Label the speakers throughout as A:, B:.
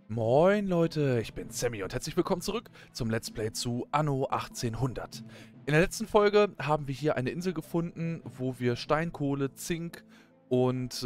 A: Moin Leute, ich bin Sammy und herzlich willkommen zurück zum Let's Play zu Anno 1800. In der letzten Folge haben wir hier eine Insel gefunden, wo wir Steinkohle, Zink und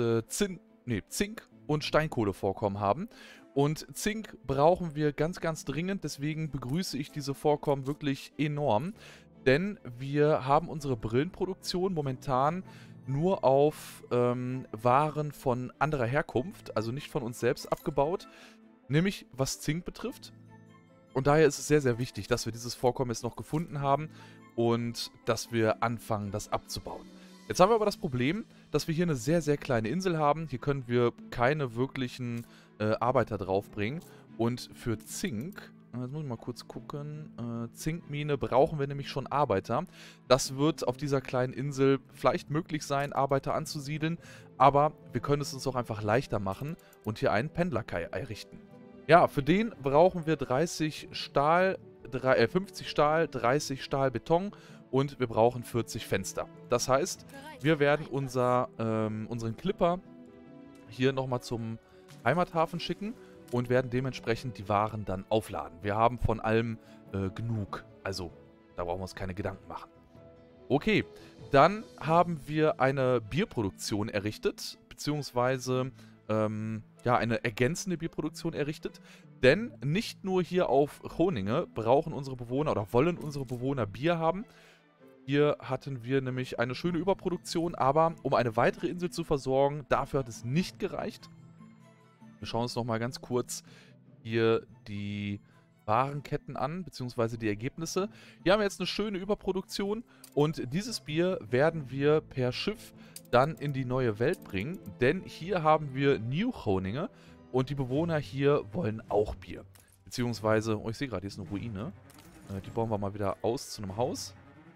A: Zink und Steinkohlevorkommen haben. Und Zink brauchen wir ganz, ganz dringend, deswegen begrüße ich diese Vorkommen wirklich enorm. Denn wir haben unsere Brillenproduktion momentan nur auf Waren von anderer Herkunft, also nicht von uns selbst abgebaut. Nämlich was Zink betrifft. Und daher ist es sehr, sehr wichtig, dass wir dieses Vorkommen jetzt noch gefunden haben und dass wir anfangen, das abzubauen. Jetzt haben wir aber das Problem, dass wir hier eine sehr, sehr kleine Insel haben. Hier können wir keine wirklichen Arbeiter draufbringen. Und für Zink, jetzt muss ich mal kurz gucken, Zinkmine brauchen wir nämlich schon Arbeiter. Das wird auf dieser kleinen Insel vielleicht möglich sein, Arbeiter anzusiedeln. Aber wir können es uns auch einfach leichter machen und hier einen Pendlerkai errichten. Ja, für den brauchen wir 30 Stahl, 50 Stahl, 30 Stahlbeton und wir brauchen 40 Fenster. Das heißt, wir werden unseren Clipper hier nochmal zum Heimathafen schicken und werden dementsprechend die Waren dann aufladen. Wir haben von allem genug, also da brauchen wir uns keine Gedanken machen. Okay, dann haben wir eine Bierproduktion errichtet, beziehungsweise ja, eine ergänzende Bierproduktion errichtet. Denn nicht nur hier auf Groninge brauchen unsere Bewohner oder wollen unsere Bewohner Bier haben. Hier hatten wir nämlich eine schöne Überproduktion, aber um eine weitere Insel zu versorgen, dafür hat es nicht gereicht. Wir schauen uns nochmal ganz kurz hier die Warenketten an, beziehungsweise die Ergebnisse. Hier haben wir jetzt eine schöne Überproduktion und dieses Bier werden wir per Schiff dann in die neue Welt bringen, denn hier haben wir New Groninge und die Bewohner hier wollen auch Bier. Beziehungsweise, oh, ich sehe gerade, hier ist eine Ruine. Die bauen wir mal wieder aus zu einem Haus.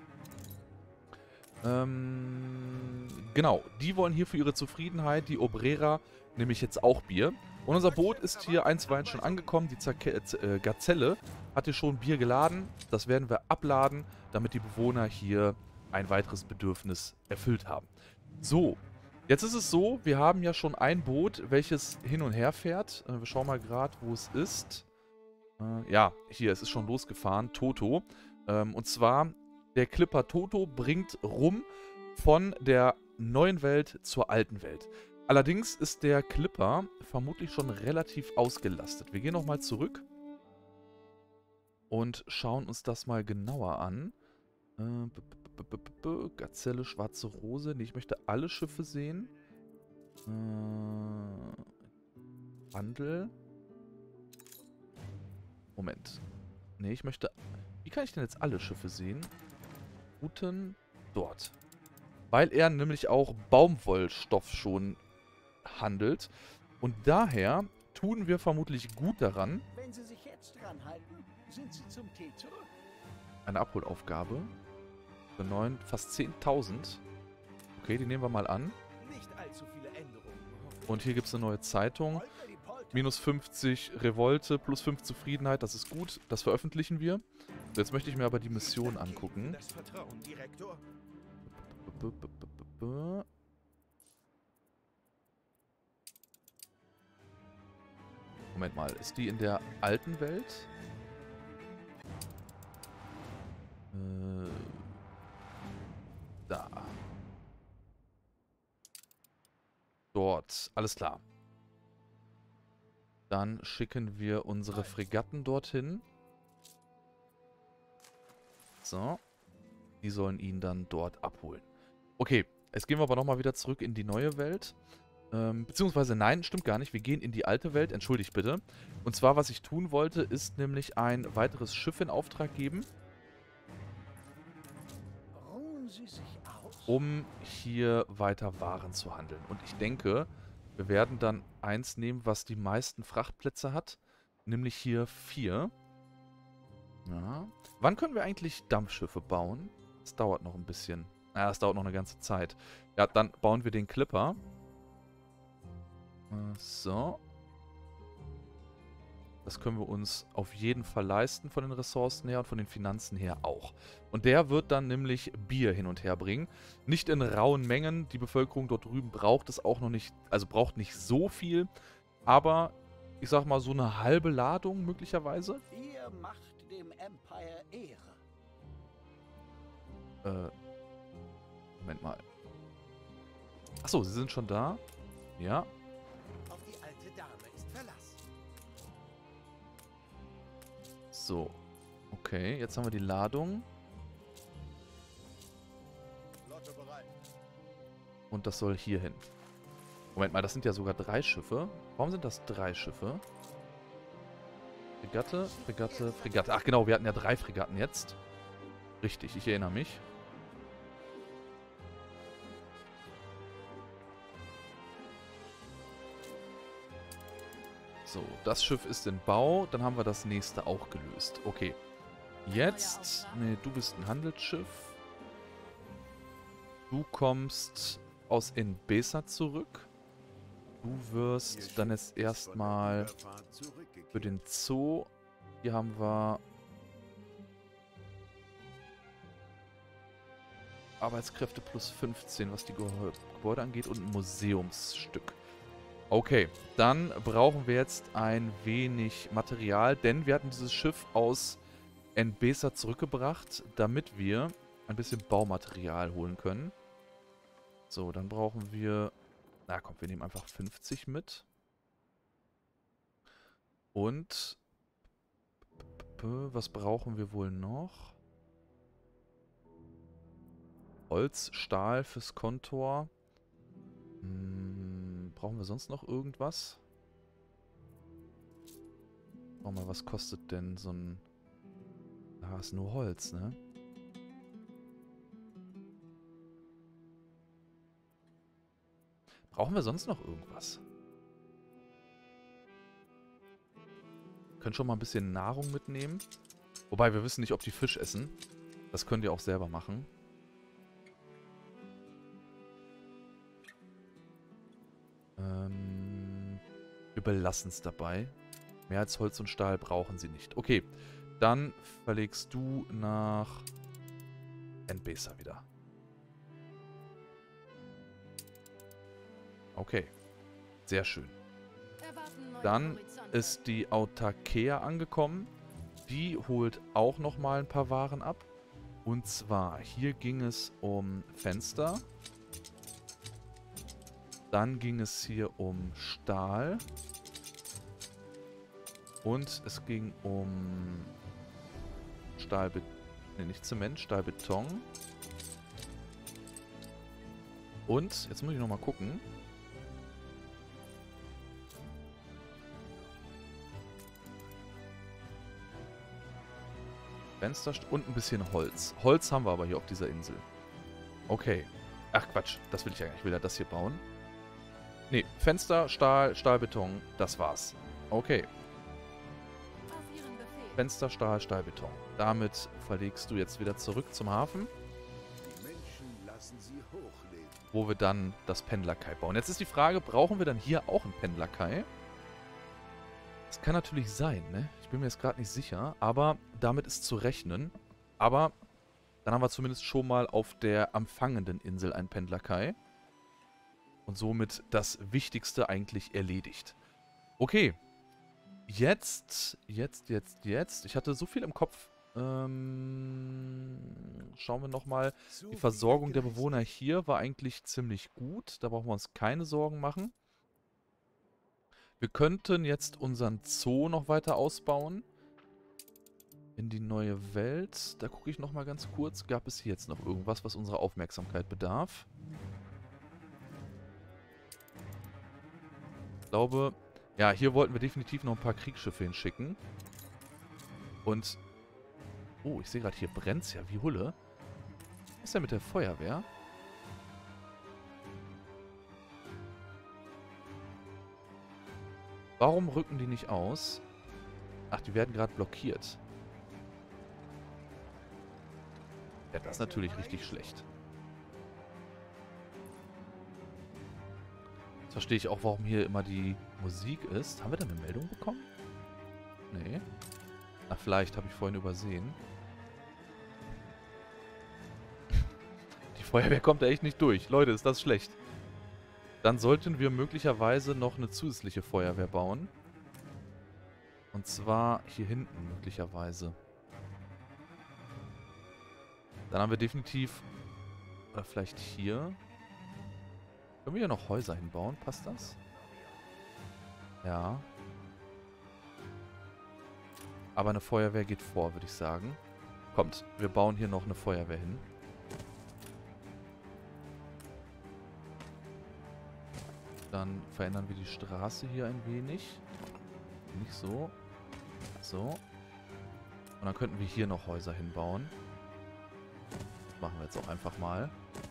A: Genau, die wollen hier für ihre Zufriedenheit, die Obrera, nämlich jetzt auch Bier. Und unser Boot ist hier einstweilen schon angekommen. Die Gazelle hat hier schon Bier geladen. Das werden wir abladen, damit die Bewohner hier ein weiteres Bedürfnis erfüllt haben. So, jetzt ist es so, wir haben ja schon ein Boot, welches hin und her fährt. Wir schauen mal gerade, wo es ist. Ja, hier, es ist schon losgefahren, Toto. Und zwar, der Clipper Toto bringt rum von der neuen Welt zur alten Welt. Allerdings ist der Clipper vermutlich schon relativ ausgelastet. Wir gehen nochmal zurück und schauen uns das mal genauer an. Gazelle, Schwarze Rose. Nee, ich möchte alle Schiffe sehen. Handel. Moment. Nee, ich möchte... Wie kann ich denn jetzt alle Schiffe sehen? Routen dort. Weil er nämlich auch Baumwollstoff schon handelt. Und daher tun wir vermutlich gut daran.
B: Wenn Sie sich jetzt dran halten, sind Sie zum Tee zurück.
A: Eine Abholaufgabe. Für fast 10.000. Okay, die nehmen wir mal an.
B: Nicht allzu viele Änderungen.
A: Und hier gibt es eine neue Zeitung.
B: Polter die Polter.
A: Minus 50 Revolte, plus 5 Zufriedenheit. Das ist gut. Das veröffentlichen wir. Jetzt möchte ich mir aber die Mission angucken.
B: Das Vertrauen, Direktor.
A: Moment mal, ist die in der alten Welt? Da. Dort, alles klar. Dann schicken wir unsere Fregatten dorthin. So. Die sollen ihn dann dort abholen. Okay, jetzt gehen wir aber nochmal wieder zurück in die neue Welt. Beziehungsweise nein, stimmt gar nicht. Wir gehen in die alte Welt, entschuldigt bitte. Und zwar, was ich tun wollte, ist nämlich ein weiteres Schiff in Auftrag geben,
B: Ruhen Sie sich aus.
A: um hier weiter Waren zu handeln. Und ich denke, wir werden dann eins nehmen, was die meisten Frachtplätze hat, nämlich hier 4. Ja. Wann können wir eigentlich Dampfschiffe bauen? Das dauert noch ein bisschen. Ja, das dauert noch eine ganze Zeit. Ja, dann bauen wir den Clipper. So. Das können wir uns auf jeden Fall leisten von den Ressourcen her und von den Finanzen her auch. Und der wird dann nämlich Bier hin und her bringen. Nicht in rauen Mengen. Die Bevölkerung dort drüben braucht es auch noch nicht, also braucht nicht so viel. Aber ich sag mal, so eine halbe Ladung möglicherweise.
B: Ihr macht dem Empire Ehre.
A: Moment mal. Achso, sie sind schon da. Ja.
C: Auf die alte Dame ist Verlass.
A: So. Okay, jetzt haben wir die Ladung.
C: Flotte bereit.
A: Und das soll hier hin. Moment mal, das sind ja sogar 3 Schiffe. Warum sind das 3 Schiffe? Fregatte, Fregatte, Fregatte. Ach genau, wir hatten ja 3 Fregatten jetzt. Richtig, ich erinnere mich. So, das Schiff ist in Bau. Dann haben wir das nächste auch gelöst. Okay. Jetzt... Nee, du bist ein Handelsschiff. Du kommst aus Enbesa zurück. Du wirst dann jetzt erstmal für den Zoo. Hier haben wir Arbeitskräfte plus 15, was die Gebäude angeht, und ein Museumsstück. Okay, dann brauchen wir jetzt ein wenig Material, denn wir hatten dieses Schiff aus Enbesa zurückgebracht, damit wir ein bisschen Baumaterial holen können. So, dann brauchen wir... Na komm, wir nehmen einfach 50 mit. Und... Was brauchen wir wohl noch? Holz, Stahl fürs Kontor. Brauchen wir sonst noch irgendwas? Schau mal, was kostet denn so ein... Ah, ist nur Holz, ne? Brauchen wir sonst noch irgendwas? Können schon mal ein bisschen Nahrung mitnehmen. Wobei, wir wissen nicht, ob die Fisch essen. Das könnt ihr auch selber machen. Wir belassen es dabei. Mehr als Holz und Stahl brauchen sie nicht. Okay, dann verlegst du nach Enbesa wieder. Okay, sehr schön. Dann ist die Autarkea angekommen. Die holt auch nochmal ein paar Waren ab. Und zwar, hier ging es um Fenster. Dann ging es hier um Stahl. Und es ging um nicht Zement, Stahlbeton. Und, jetzt muss ich nochmal gucken. Fenster und ein bisschen Holz. Holz haben wir aber hier auf dieser Insel. Okay. Ach Quatsch, das will ich ja gar nicht. Ich will ja das hier bauen. Nee, Fenster, Stahl, Stahlbeton, das war's. Okay. Fenster, Stahl, Stahlbeton. Damit verlegst du jetzt wieder zurück zum Hafen.
C: Die Menschen lassen sie hochleben.
A: Wo wir dann das Pendlerkai bauen. Jetzt ist die Frage, brauchen wir dann hier auch ein Pendlerkai? Das kann natürlich sein, ne? Ich bin mir jetzt gerade nicht sicher, aber damit ist zu rechnen. Aber dann haben wir zumindest schon mal auf der empfangenden Insel ein Pendlerkai. Und somit das Wichtigste eigentlich erledigt. Okay. Jetzt. Ich hatte so viel im Kopf. Schauen wir nochmal. Die Versorgung der Bewohner hier war eigentlich ziemlich gut. Da brauchen wir uns keine Sorgen machen. Wir könnten jetzt unseren Zoo noch weiter ausbauen. In die neue Welt. Da gucke ich nochmal ganz kurz. Gab es hier jetzt noch irgendwas, was unserer Aufmerksamkeit bedarf? Ich glaube, ja, hier wollten wir definitiv noch ein paar Kriegsschiffe hinschicken. Und, oh, ich sehe gerade, hier brennt es ja wie Hulle. Was ist denn mit der Feuerwehr? Warum rücken die nicht aus? Ach, die werden gerade blockiert. Ja, das ist natürlich richtig schlecht. Jetzt verstehe ich auch, warum hier immer die Musik ist. Haben wir da eine Meldung bekommen? Nee. Ach, vielleicht habe ich vorhin übersehen. Die Feuerwehr kommt da echt nicht durch. Leute, ist das schlecht. Dann sollten wir möglicherweise noch eine zusätzliche Feuerwehr bauen. Und zwar hier hinten möglicherweise. Dann haben wir definitiv... Oder vielleicht hier. Können wir hier noch Häuser hinbauen? Passt das? Ja. Aber eine Feuerwehr geht vor, würde ich sagen. Kommt, wir bauen hier noch eine Feuerwehr hin. Dann verändern wir die Straße hier ein wenig. Nicht so. So. Und dann könnten wir hier noch Häuser hinbauen. Das machen wir jetzt auch einfach mal.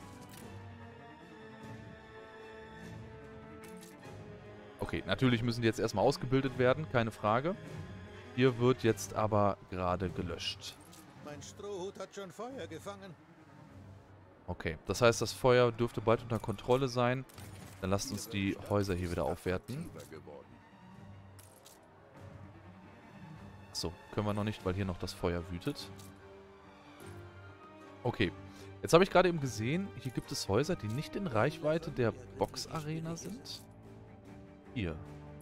A: Okay, natürlich müssen die jetzt erstmal ausgebildet werden, keine Frage. Hier wird jetzt aber gerade gelöscht.
C: Mein Strohhut hat schon Feuer gefangen.
A: Okay, das heißt, das Feuer dürfte bald unter Kontrolle sein. Dann lasst uns die Häuser hier wieder aufwerten. So, können wir noch nicht, weil hier noch das Feuer wütet. Okay, jetzt habe ich gerade eben gesehen, hier gibt es Häuser, die nicht in Reichweite der Boxarena sind. Hier.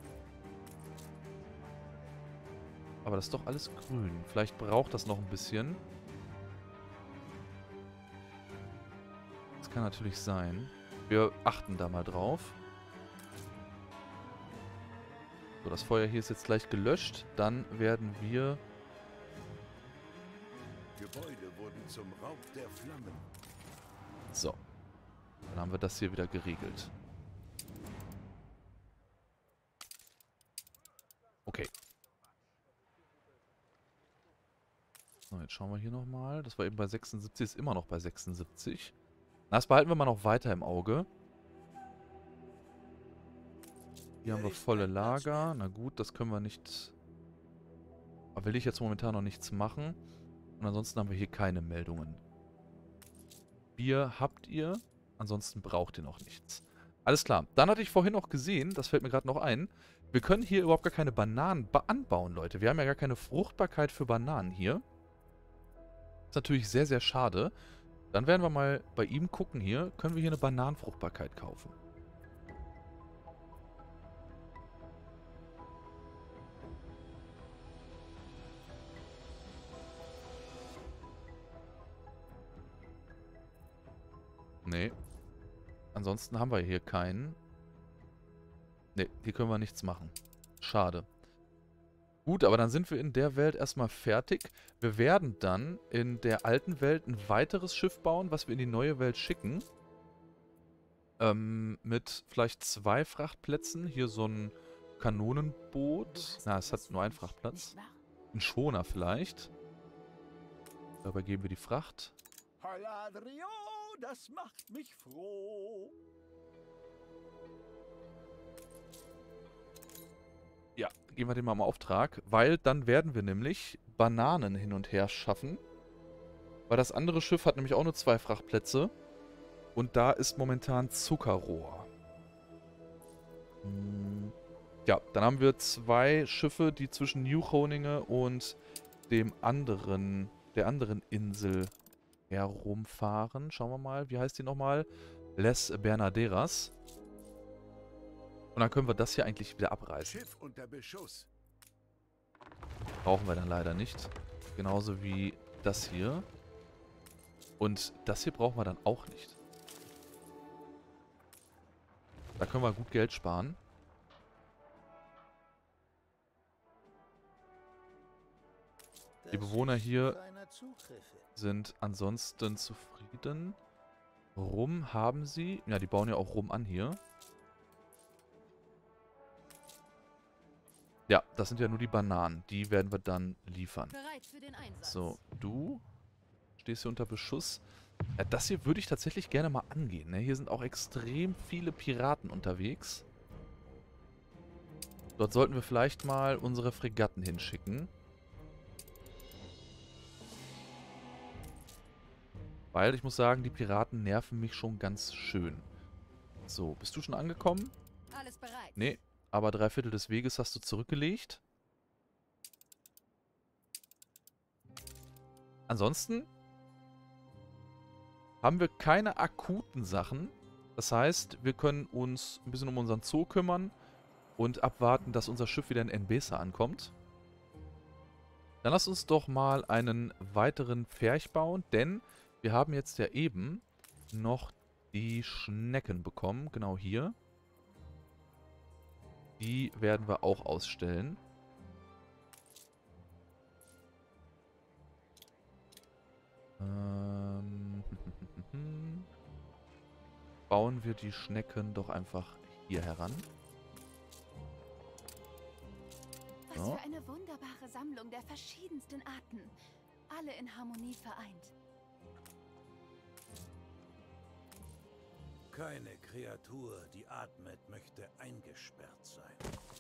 A: Aber das ist doch alles grün. Vielleicht braucht das noch ein bisschen. Das kann natürlich sein. Wir achten da mal drauf. So, das Feuer hier ist jetzt gleich gelöscht. Dann werden wir...
C: Gebäude wurden zum Raub der Flammen.
A: So. Dann haben wir das hier wieder geregelt. Okay. So, jetzt schauen wir hier nochmal. Das war eben bei 76, ist immer noch bei 76. Das behalten wir mal noch weiter im Auge. Hier haben wir volle Lager. Na gut, das können wir nicht... Aber will ich jetzt momentan noch nichts machen. Und ansonsten haben wir hier keine Meldungen. Bier habt ihr. Ansonsten braucht ihr noch nichts. Alles klar. Dann hatte ich vorhin noch gesehen, das fällt mir gerade noch ein, wir können hier überhaupt gar keine Bananen anbauen, Leute. Wir haben ja gar keine Fruchtbarkeit für Bananen hier. Ist natürlich sehr, sehr schade. Dann werden wir mal bei ihm gucken hier. Können wir hier eine Bananenfruchtbarkeit kaufen? Nee. Ansonsten haben wir hier keinen. Nee, hier können wir nichts machen. Schade. Gut, aber dann sind wir in der Welt erstmal fertig. Wir werden dann in der alten Welt ein weiteres Schiff bauen, was wir in die neue Welt schicken. Mit vielleicht 2 Frachtplätzen. Hier so ein Kanonenboot. Na, es hat nur einen Frachtplatz. Ein Schoner vielleicht. Dabei geben wir die Fracht.
B: Halladrio, das macht mich froh.
A: Ja, geben wir dem mal im Auftrag, weil dann werden wir nämlich Bananen hin und her schaffen. Weil das andere Schiff hat nämlich auch nur 2 Frachtplätze. Und da ist momentan Zuckerrohr. Ja, dann haben wir 2 Schiffe, die zwischen New Groningen und der anderen Insel herumfahren. Schauen wir mal, wie heißt die nochmal? Les Bernaderas. Und dann können wir das hier eigentlich wieder abreißen.
C: Schiff unter Beschuss.
A: Brauchen wir dann leider nicht. Genauso wie das hier. Und das hier brauchen wir dann auch nicht. Da können wir gut Geld sparen. Die Bewohner hier sind ansonsten zufrieden. Rum haben sie. Ja, die bauen ja auch Rum an hier. Ja, das sind ja nur die Bananen. Die werden wir dann liefern.
D: Bereit für den Einsatz.
A: So, du stehst hier unter Beschuss. Ja, das hier würde ich tatsächlich gerne mal angehen. Ne? Hier sind auch extrem viele Piraten unterwegs. Dort sollten wir vielleicht mal unsere Fregatten hinschicken. Weil, ich muss sagen, die Piraten nerven mich schon ganz schön. So, bist du schon angekommen?
D: Alles bereit.
A: Nee, aber 3/4 des Weges hast du zurückgelegt. Ansonsten haben wir keine akuten Sachen. Das heißt, wir können uns ein bisschen um unseren Zoo kümmern und abwarten, dass unser Schiff wieder in Nbesa ankommt. Dann lass uns doch mal einen weiteren Pferch bauen, denn wir haben jetzt ja eben noch die Schnecken bekommen. Genau hier. Die werden wir auch ausstellen. Bauen wir die Schnecken doch einfach hier heran.
D: Was
A: So.
D: für eine wunderbare Sammlung der verschiedensten Arten. Alle in Harmonie vereint.
C: Keine Kreatur, die atmet, möchte eingesperrt sein.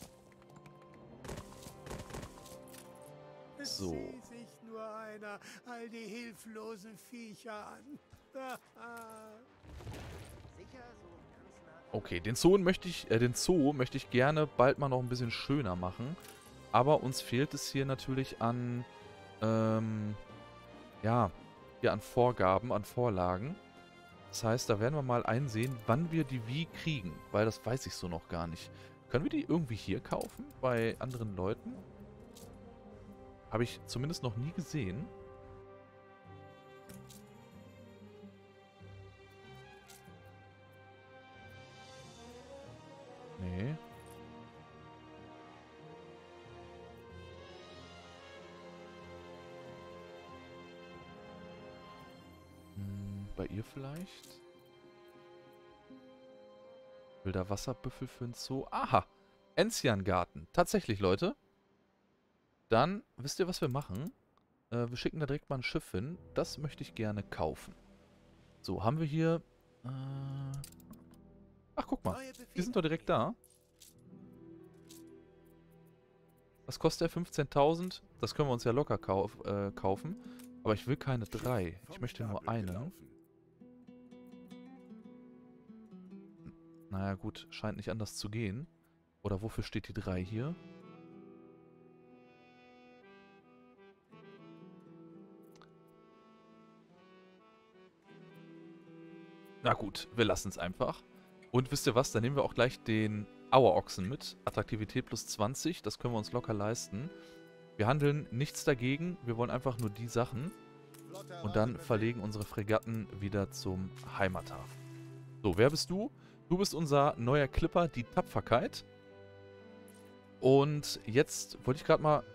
B: Es
A: So.
B: sieht sich nur einer all die hilflosen Viecher an.
A: Okay, den Zoo möchte ich gerne bald mal noch ein bisschen schöner machen. Aber uns fehlt es hier natürlich an, ja, hier an Vorgaben, an Vorlagen. Das heißt, da werden wir mal einsehen, wann wir die wie kriegen. Weil das weiß ich so noch gar nicht. Können wir die irgendwie hier kaufen? Bei anderen Leuten? Habe ich zumindest noch nie gesehen. Nee. Bei ihr vielleicht? Wilder Wasserbüffel für ein Zoo. Aha! Enziangarten. Tatsächlich, Leute. Dann, wisst ihr, was wir machen? Wir schicken da direkt mal ein Schiff hin. Das möchte ich gerne kaufen. So, haben wir hier... Ach, guck mal. Die sind doch direkt da. Was kostet der? 15.000? Das können wir uns ja locker kaufen. Aber ich will keine 3. Ich möchte nur einen. Naja, gut. Scheint nicht anders zu gehen. Oder wofür steht die 3 hier? Na gut, wir lassen es einfach. Und wisst ihr was? Dann nehmen wir auch gleich den Auerochsen mit. Attraktivität plus 20. Das können wir uns locker leisten. Wir handeln nichts dagegen. Wir wollen einfach nur die Sachen. Und dann verlegen unsere Fregatten wieder zum Heimathafen. So, wer bist du? Du bist unser neuer Clipper, die Tapferkeit. Und jetzt wollte ich gerade mal...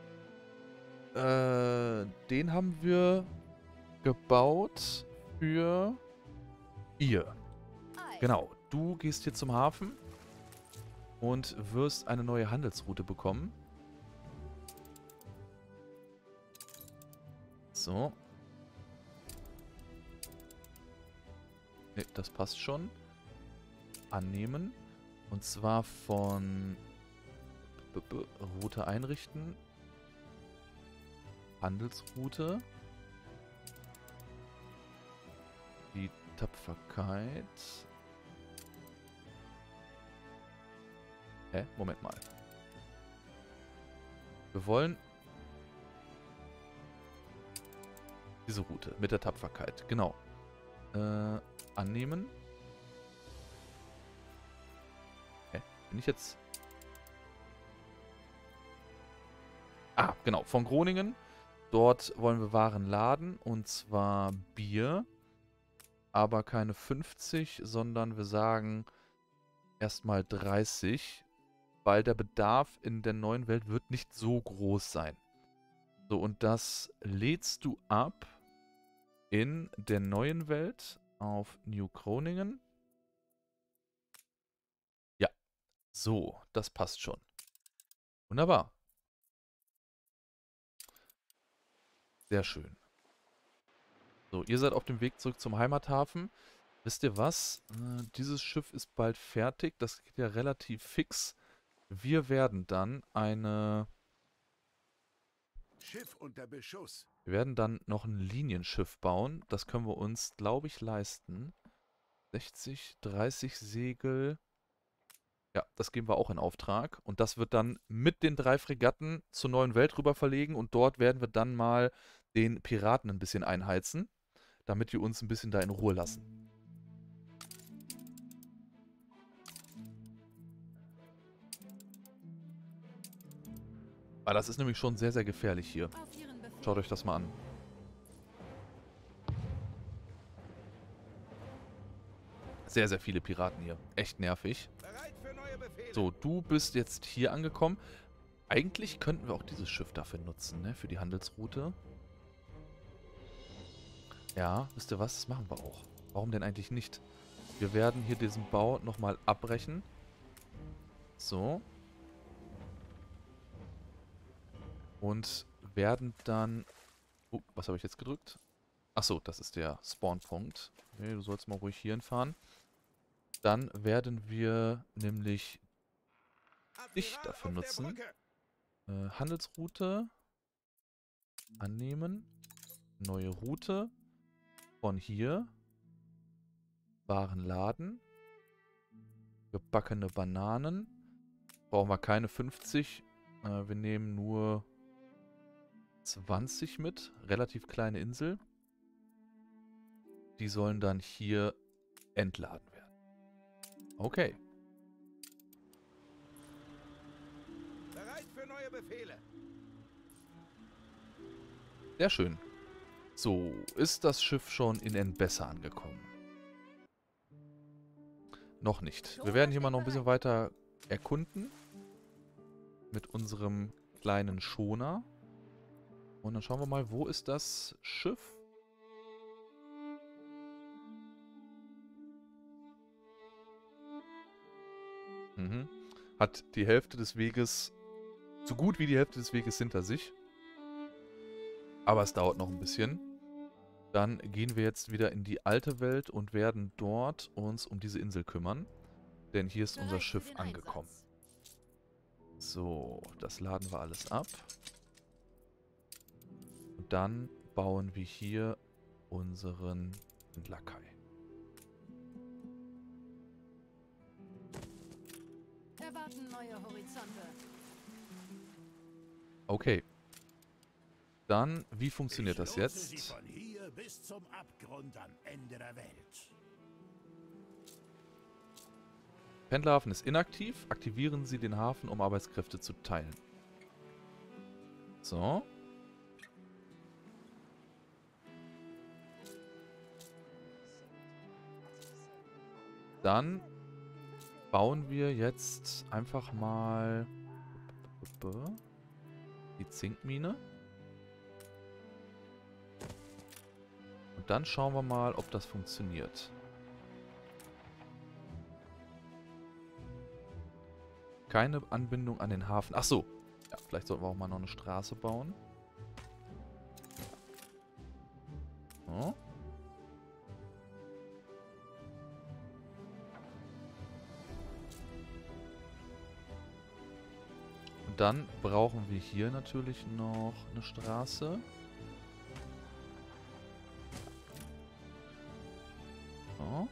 A: den haben wir gebaut für... Ihr. Genau, du gehst hier zum Hafen und wirst eine neue Handelsroute bekommen. So. Ne, das passt schon. Annehmen. Und zwar von Route einrichten. Handelsroute. Die Tapferkeit. Hä? Moment mal. Wir wollen diese Route mit der Tapferkeit. Genau. Annehmen. Hä? Bin ich jetzt... Ah, genau. Von Groningen. Dort wollen wir Waren laden. Und zwar Bier. Aber keine 50, sondern wir sagen erstmal 30, weil der Bedarf in der neuen Welt wird nicht so groß sein. So, und das lädst du ab in der neuen Welt auf New Groningen. Ja, so, das passt schon. Wunderbar. Sehr schön. So, ihr seid auf dem Weg zurück zum Heimathafen. Wisst ihr was? Dieses Schiff ist bald fertig. Das geht ja relativ fix. Wir werden dann
C: Schiff unter Beschuss.
A: Wir werden dann noch ein Linienschiff bauen. Das können wir uns, glaube ich, leisten. 60, 30 Segel. Ja, das geben wir auch in Auftrag. Und das wird dann mit den 3 Fregatten zur neuen Welt rüber verlegen. Und dort werden wir dann mal den Piraten ein bisschen einheizen, damit die uns ein bisschen da in Ruhe lassen. Weil das ist nämlich schon sehr, sehr gefährlich hier.
D: Auf Ihren Befehl.
A: Schaut euch das mal an. Sehr, sehr viele Piraten hier. Echt nervig.
C: Bereit für neue Befehle.
A: So, du bist jetzt hier angekommen. Eigentlich könnten wir auch dieses Schiff dafür nutzen, ne? Für die Handelsroute. Ja, wisst ihr was? Das machen wir auch. Warum denn eigentlich nicht? Wir werden hier diesen Bau nochmal abbrechen. So. Und werden dann... Oh, was habe ich jetzt gedrückt? Achso, das ist der Spawnpunkt. Okay, du sollst mal ruhig hierhin fahren. Dann werden wir nämlich dich
C: Admiral
A: dafür
C: auf der
A: nutzen.
C: Brücke.
A: Handelsroute annehmen. Neue Route. Von hier. Warenladen. Gebackene Bananen. Brauchen wir keine 50. Wir nehmen nur 20 mit. Relativ kleine Insel. Die sollen dann hier entladen werden. Okay.
C: Bereit für neue Befehle.
A: Sehr schön. So, ist das Schiff schon in Enbessa angekommen? Noch nicht. Wir werden hier mal noch ein bisschen weiter erkunden. Mit unserem kleinen Schoner. Und dann schauen wir mal, wo ist das Schiff? Mhm. Hat die Hälfte des Weges, so gut wie die Hälfte des Weges hinter sich. Aber es dauert noch ein bisschen. Dann gehen wir jetzt wieder in die alte Welt und werden dort uns um diese Insel kümmern. Denn hier ist unser
D: Bereit für
A: Schiff
D: den
A: angekommen.
D: Einsatz.
A: So, das laden wir alles ab. Und dann bauen wir hier unseren Lakai.
D: Erwarten neue Horizonte.
A: Okay. Dann, wie funktioniert das
B: Ich lotse
A: jetzt?
B: Sie von hier bis zum Abgrund am Ende der Welt.
A: Pendlerhafen ist inaktiv. Aktivieren Sie den Hafen, um Arbeitskräfte zu teilen. So. Dann bauen wir jetzt einfach mal die Zinkmine. Und dann schauen wir mal, ob das funktioniert. Keine Anbindung an den Hafen. Ach so. Ja, vielleicht sollten wir auch mal noch eine Straße bauen. So. Und dann brauchen wir hier natürlich noch eine Straße. So.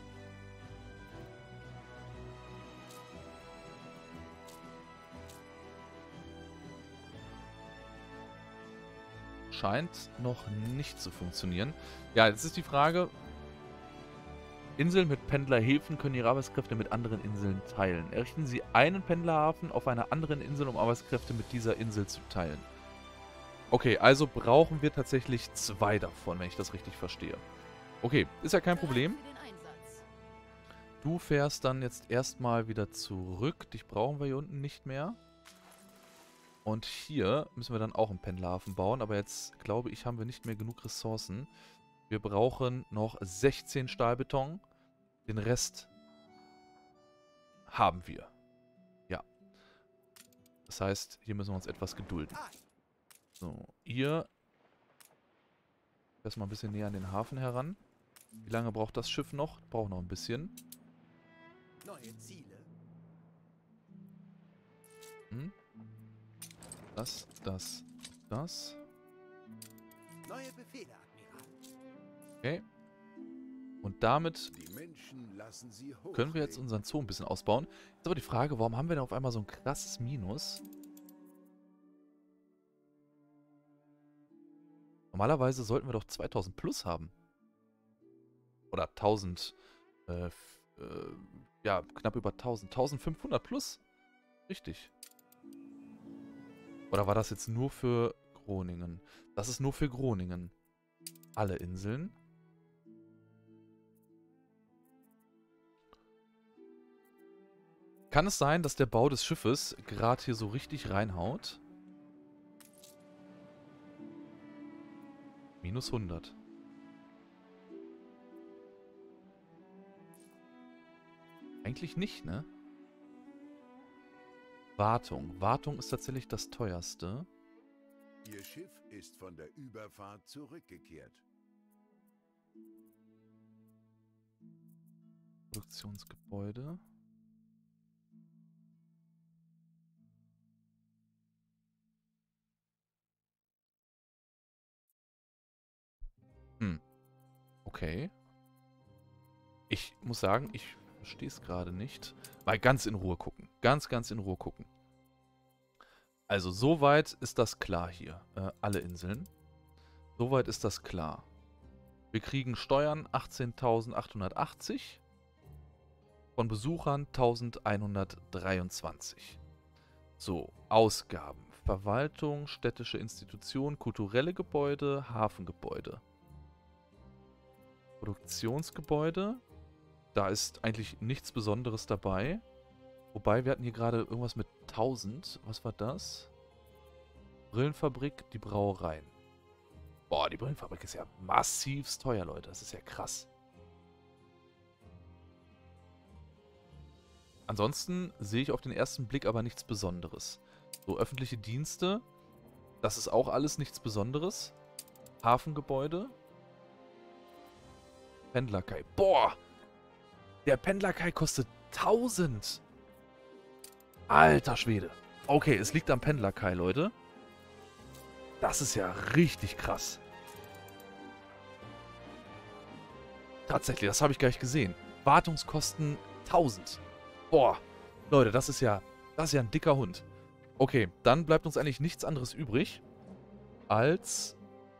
A: Scheint noch nicht zu funktionieren. Ja, jetzt ist die Frage, Inseln mit Pendlerhäfen können ihre Arbeitskräfte mit anderen Inseln teilen. Errichten Sie einen Pendlerhafen auf einer anderen Insel, um Arbeitskräfte mit dieser Insel zu teilen. Okay, also brauchen wir tatsächlich 2 davon, wenn ich das richtig verstehe. Okay, ist ja kein Problem.
D: Bereit für den Einsatz.
A: Du fährst dann jetzt erstmal wieder zurück. Dich brauchen wir hier unten nicht mehr. Und hier müssen wir dann auch einen Pendlerhafen bauen. Aber jetzt, glaube ich, haben wir nicht mehr genug Ressourcen. Wir brauchen noch 16 Stahlbeton. Den Rest haben wir. Ja. Das heißt, hier müssen wir uns etwas gedulden. So, ihr erstmal ein bisschen näher an den Hafen heran. Wie lange braucht das Schiff noch? Braucht noch ein bisschen.
C: Neue Ziele.
A: Das.
C: Neue Befehle, Admiral.
A: Okay. Und damit
C: Die Menschen lassen sie hoch.
A: können wir jetzt unseren Zoo ein bisschen ausbauen. Jetzt aber die Frage, warum haben wir denn auf einmal so ein krasses Minus? Normalerweise sollten wir doch 2000 plus haben. Oder 1000, ja, knapp über 1000. 1500 plus. Richtig. Oder war das jetzt nur für Groningen? Das ist nur für Groningen. Alle Inseln. Kann es sein, dass der Bau des Schiffes gerade hier so richtig reinhaut? Minus 100. Eigentlich nicht, ne? Wartung. Wartung ist tatsächlich das teuerste.
C: Ihr Schiff ist von der Überfahrt zurückgekehrt.
A: Produktionsgebäude. Okay. Ich muss sagen, ich verstehe es gerade nicht. Mal ganz in Ruhe gucken. Ganz in Ruhe gucken. Also, soweit ist das klar hier. Alle Inseln. Soweit ist das klar. Wir kriegen Steuern 18.880. Von Besuchern 1123. So, Ausgaben. Verwaltung, städtische Institutionen, kulturelle Gebäude, Hafengebäude. Produktionsgebäude. Da ist eigentlich nichts Besonderes dabei. Wobei, wir hatten hier gerade irgendwas mit 1000. Was war das? Brillenfabrik, die Brauereien. Boah, die Brillenfabrik ist ja massiv teuer, Leute. Das ist ja krass. Ansonsten sehe ich auf den ersten Blick aber nichts Besonderes. So, öffentliche Dienste. Das ist auch alles nichts Besonderes. Hafengebäude. Pendlerkai. Boah! Der Pendlerkai kostet 1000. Alter Schwede. Okay, es liegt am Pendlerkai, Leute. Das ist ja richtig krass. Tatsächlich, das habe ich gar nicht gesehen. Wartungskosten 1000. Boah, Leute, das ist ja ein dicker Hund. Okay, dann bleibt uns eigentlich nichts anderes übrig, als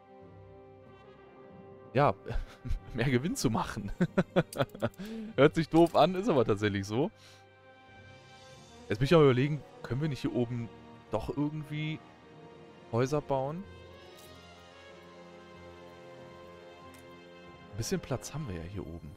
A: ja, mehr Gewinn zu machen. Hört sich doof an, ist aber tatsächlich so. Jetzt bin ich aber überlegen, können wir nicht hier oben doch irgendwie Häuser bauen? Ein bisschen Platz haben wir ja hier oben.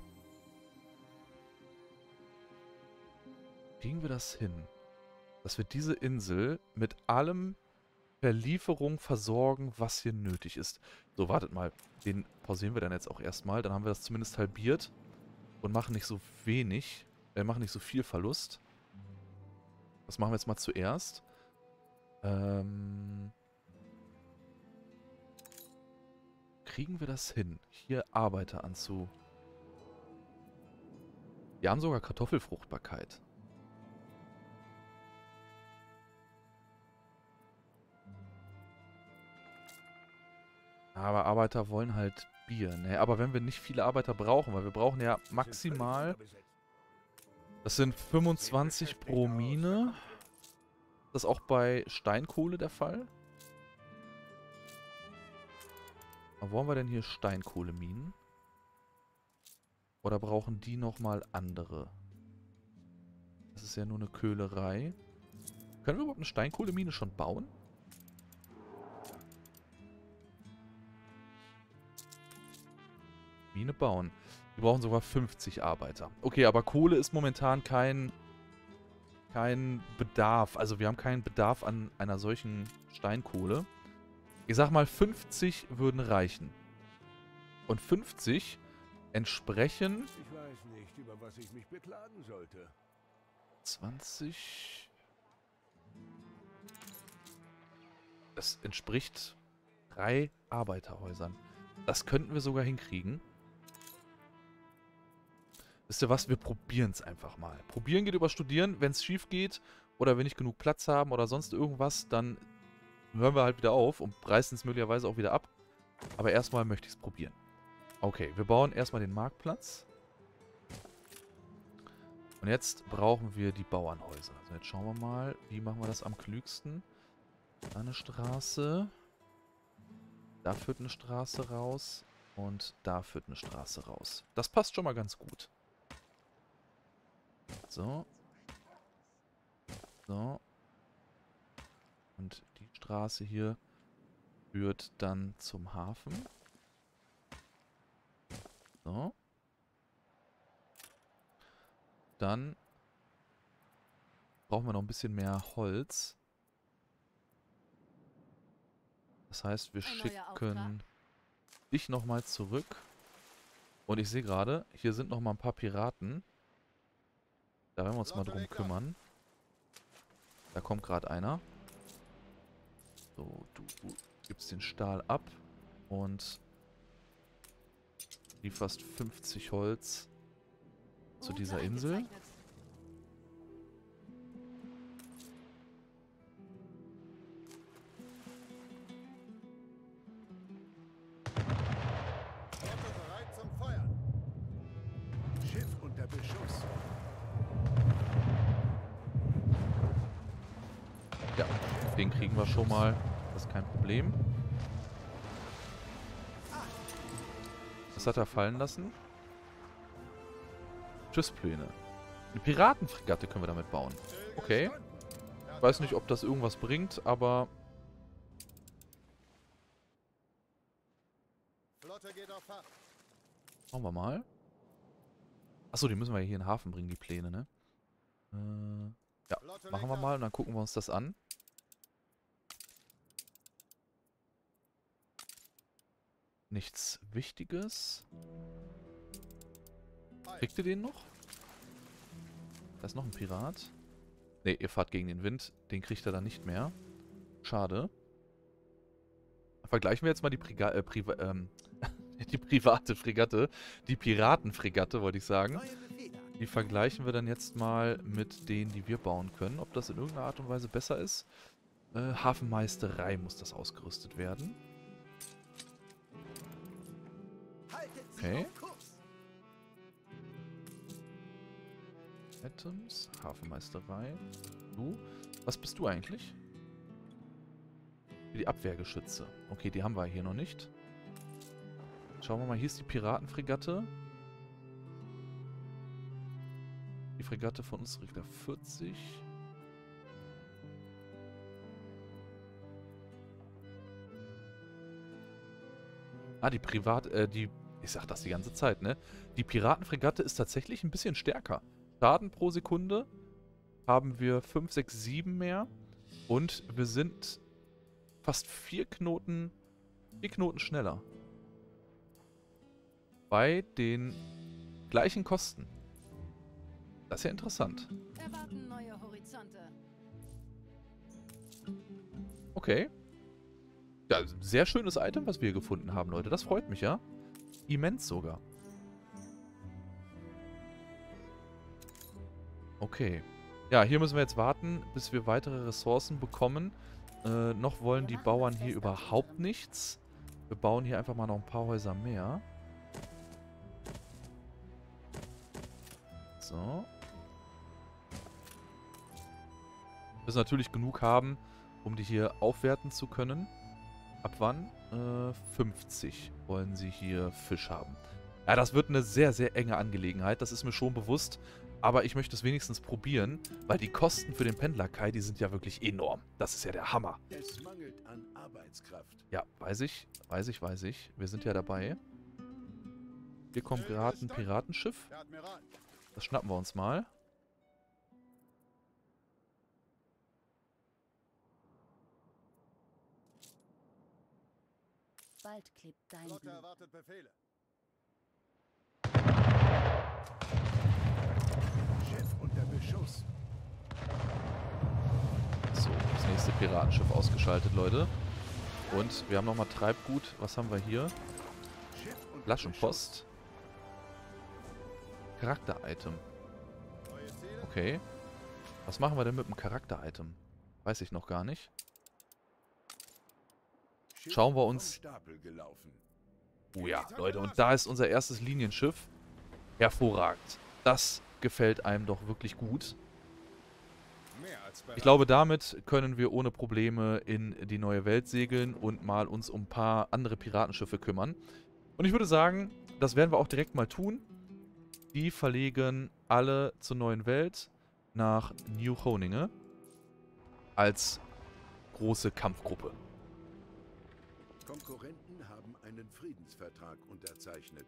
A: Kriegen wir das hin, dass wir diese Insel mit allem per Lieferung versorgen, was hier nötig ist? So, wartet mal. Den pausieren wir dann jetzt auch erstmal. Dann haben wir das zumindest halbiert und machen nicht so wenig, machen nicht so viel Verlust. Das machen wir jetzt mal zuerst. Kriegen wir das hin, hier Arbeiter anzu... Wir haben sogar Kartoffelfruchtbarkeit. Aber Arbeiter wollen halt Bier, ne? Aber wenn wir nicht viele Arbeiter brauchen, weil wir brauchen ja maximal... Das sind 25 pro Mine. Das ist auch bei Steinkohle der Fall. Wo haben wir denn hier Steinkohleminen? Oder brauchen die nochmal andere? Das ist ja nur eine Köhlerei. Können wir überhaupt eine Steinkohlemine schon bauen? Mine bauen. Wir brauchen sogar 50 Arbeiter. Okay, aber Kohle ist momentan kein Bedarf. Also wir haben keinen Bedarf an einer solchen Steinkohle. Ich sag mal, 50 würden reichen. Und 50 entsprechen...
B: Ich weiß nicht, über was ich mich beklagen sollte.
A: 20... Das entspricht 3 Arbeiterhäusern. Das könnten wir sogar hinkriegen. Wisst ihr was? Wir probieren es einfach mal. Probieren geht über Studieren. Wenn es schief geht oder wir nicht genug Platz haben oder sonst irgendwas, dann hören wir halt wieder auf und reißen es möglicherweise auch wieder ab. Aber erstmal möchte ich es probieren. Okay, wir bauen erstmal den Marktplatz. Und jetzt brauchen wir die Bauernhäuser. Also jetzt schauen wir mal, wie machen wir das am klügsten. Da eine Straße. Da führt eine Straße raus. Und da führt eine Straße raus. Das passt schon mal ganz gut. So. So. Und die Straße hier führt dann zum Hafen. So. Dann brauchen wir noch ein bisschen mehr Holz. Das heißt, wir schicken dich nochmal zurück. Und ich sehe gerade, hier sind nochmal ein paar Piraten. Da werden wir uns mal drum kümmern. Da kommt gerade einer. So, du gibst den Stahl ab und lieferst 50 Holz zu dieser Insel.
B: Bereit zum Feuern. Schiff unter Beschuss.
A: Ja, den kriegen wir schon mal. Das ist kein Problem. Was hat er fallen lassen? Schiffspläne. Eine Piratenfregatte können wir damit bauen. Okay. Ich weiß nicht, ob das irgendwas bringt, aber...
B: Flotte geht auf Fahrt.
A: Schauen wir mal. Achso, die müssen wir hier in den Hafen bringen, die Pläne, ne? Ja, machen wir mal und dann gucken wir uns das an. Nichts Wichtiges. Kriegt ihr den noch? Da ist noch ein Pirat. Ne, ihr fahrt gegen den Wind. Den kriegt er dann nicht mehr. Schade. Vergleichen wir jetzt mal die die private Fregatte. Die Piratenfregatte, wollte ich sagen. Die vergleichen wir dann jetzt mal mit denen, die wir bauen können. Ob das in irgendeiner Art und Weise besser ist. Hafenmeisterei muss das ausgerüstet werden. Okay. Items, Hafenmeisterei. Du? Was bist du eigentlich? Die Abwehrgeschütze. Okay, die haben wir hier noch nicht. Schauen wir mal, hier ist die Piratenfregatte. Die Fregatte von uns kriegt 40. Ah, ich sag das die ganze Zeit, ne? Die Piratenfregatte ist tatsächlich ein bisschen stärker. Schaden pro Sekunde haben wir 5, 6, 7 mehr. Und wir sind fast 4 Knoten schneller. Bei den gleichen Kosten. Das ist ja interessant.
D: Erwarten neue Horizonte.
A: Okay. Ja, sehr schönes Item, was wir hier gefunden haben, Leute. Das freut mich, ja. Immens sogar. Okay. Ja, hier müssen wir jetzt warten, bis wir weitere Ressourcen bekommen. Noch wollen die Bauern hier überhaupt nichts. Wir bauen hier einfach mal noch ein paar Häuser mehr. So. Wir müssen natürlich genug haben, um die hier aufwerten zu können. Ab wann? 50 wollen sie hier Fisch haben. Ja, das wird eine sehr, sehr enge Angelegenheit. Das ist mir schon bewusst. Aber ich möchte es wenigstens probieren, weil die Kosten für den Pendlerkai, die sind ja wirklich enorm. Das ist ja der Hammer.
B: Es mangelt an Arbeitskraft.
A: Ja, weiß ich. Wir sind ja dabei. Hier kommt gerade ein Piratenschiff. Das schnappen wir uns mal.
D: Bald klebt dein
B: Flotte
D: Blut.
B: erwartet Befehle. Schiff unter Beschuss.
A: So, das nächste Piratenschiff ausgeschaltet, Leute. Und wir haben nochmal Treibgut. Was haben wir hier?
B: Schiff unter
A: Flaschenpost. Charakter-Item.
B: Beschuss. Neue Ziele.
A: Okay. Was machen wir denn mit dem Charakter-Item? Weiß ich noch gar nicht.
B: Schiff
A: Schauen wir
B: vom
A: uns...
B: Stapel gelaufen.
A: Oh ja, Leute, und da ist unser erstes Linienschiff. Hervorragend. Das gefällt einem doch wirklich gut.
B: Mehr als bereit.
A: Ich glaube, damit können wir ohne Probleme in die neue Welt segeln und mal uns um ein paar andere Piratenschiffe kümmern. Und ich würde sagen, das werden wir auch direkt mal tun. Die verlegen alle zur neuen Welt nach New Groningen als große Kampfgruppe.
C: Konkurrenten haben einen Friedensvertrag unterzeichnet.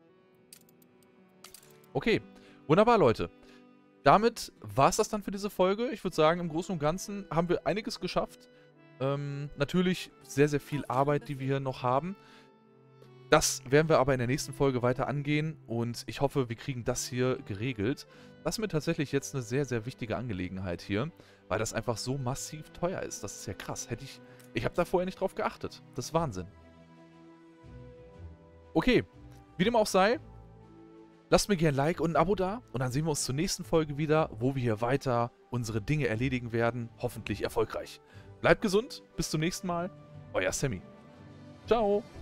A: Okay, wunderbar, Leute. Damit war es das dann für diese Folge. Ich würde sagen, im Großen und Ganzen haben wir einiges geschafft. Natürlich sehr, sehr viel Arbeit, die wir hier noch haben. Das werden wir aber in der nächsten Folge weiter angehen und ich hoffe, wir kriegen das hier geregelt. Das ist mir tatsächlich jetzt eine sehr, sehr wichtige Angelegenheit hier, weil das einfach so massiv teuer ist. Das ist ja krass. Ich habe da vorher nicht drauf geachtet. Das ist Wahnsinn. Okay, wie dem auch sei, lasst mir gerne ein Like und ein Abo da und dann sehen wir uns zur nächsten Folge wieder, wo wir hier weiter unsere Dinge erledigen werden, hoffentlich erfolgreich. Bleibt gesund, bis zum nächsten Mal, euer Sammy. Ciao.